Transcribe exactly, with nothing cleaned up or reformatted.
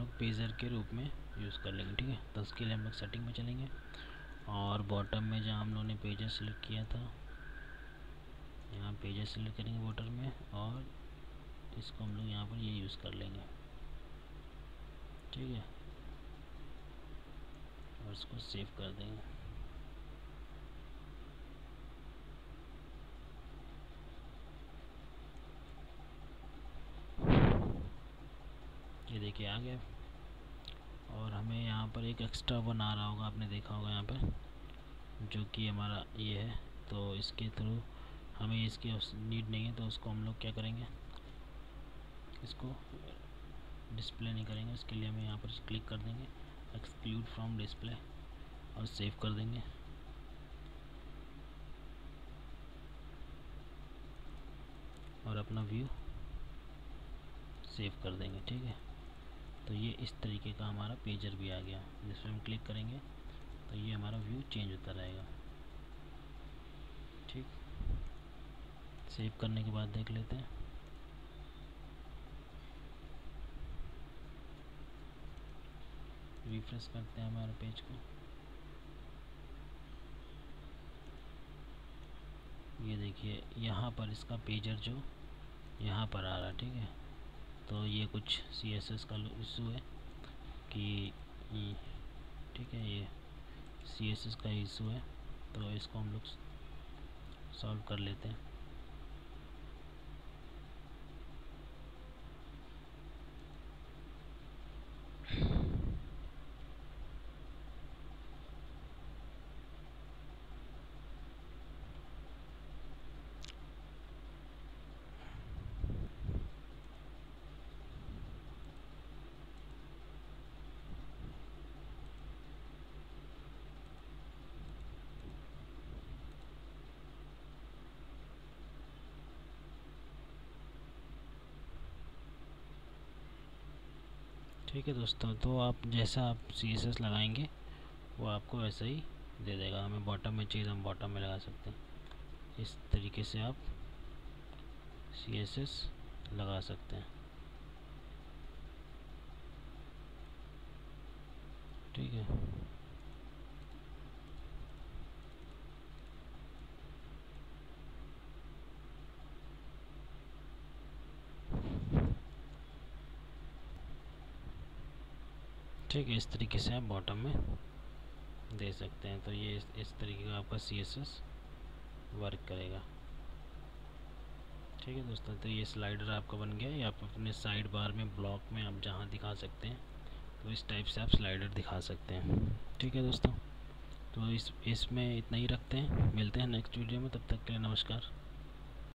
लोग पेजर के रूप में यूज़ कर लेंगे। ठीक है, तो उसके लिए हम लोग सेटिंग में चलेंगे और बॉटम में जहाँ हम लोगों ने पेजर सेलेक्ट किया था, यहाँ पेजर सेलेक्ट करेंगे बॉटम में, और इसको हम लोग यहाँ पर ये यूज़ कर लेंगे। ठीक है, और इसको सेव कर देंगे। ये देखिए आ गया। और हमें यहाँ पर एक एक्स्ट्रा वन आ रहा होगा, आपने देखा होगा यहाँ पर, जो कि हमारा ये है। तो इसके थ्रू हमें इसकी नीड नहीं है, तो उसको हम लोग क्या करेंगे, इसको डिस्प्ले नहीं करेंगे। इसके लिए हमें यहाँ पर क्लिक कर देंगे एक्सक्लूड फ्रॉम डिस्प्ले और सेव कर देंगे। और अपना व्यू सेव कर देंगे। ठीक है, तो ये इस तरीके का हमारा पेजर भी आ गया। जिसमें हम क्लिक करेंगे तो ये हमारा व्यू चेंज होता रहेगा। ठीक, सेव करने के बाद देख लेते हैं। रिफ्रेश करते हैं हमारे पेज को। ये देखिए यहाँ पर इसका पेजर जो यहाँ पर आ रहा है। ठीक है, तो ये कुछ सी एस एस का इशू है कि, ठीक है, ये सी एस एस का इशू है, तो इसको हम लोग सॉल्व कर लेते हैं। ठीक है दोस्तों, तो आप जैसा आप सी एस एस लगाएंगे वो आपको वैसा ही दे देगा। हमें बॉटम में चाहिए तो हम बॉटम में लगा सकते हैं। इस तरीके से आप सी एस एस लगा सकते हैं। ठीक है, ठीक है, इस तरीके से आप बॉटम में दे सकते हैं। तो ये इस, इस तरीके का आपका सी एस एस वर्क करेगा। ठीक है दोस्तों, तो ये स्लाइडर आपका बन गया। ये आप अपने साइड बार में ब्लॉक में आप जहाँ दिखा सकते हैं, तो इस टाइप से आप स्लाइडर दिखा सकते हैं। ठीक है दोस्तों, तो इस इसमें इतना ही रखते हैं। मिलते हैं नेक्स्ट वीडियो में, तब तक के लिए नमस्कार।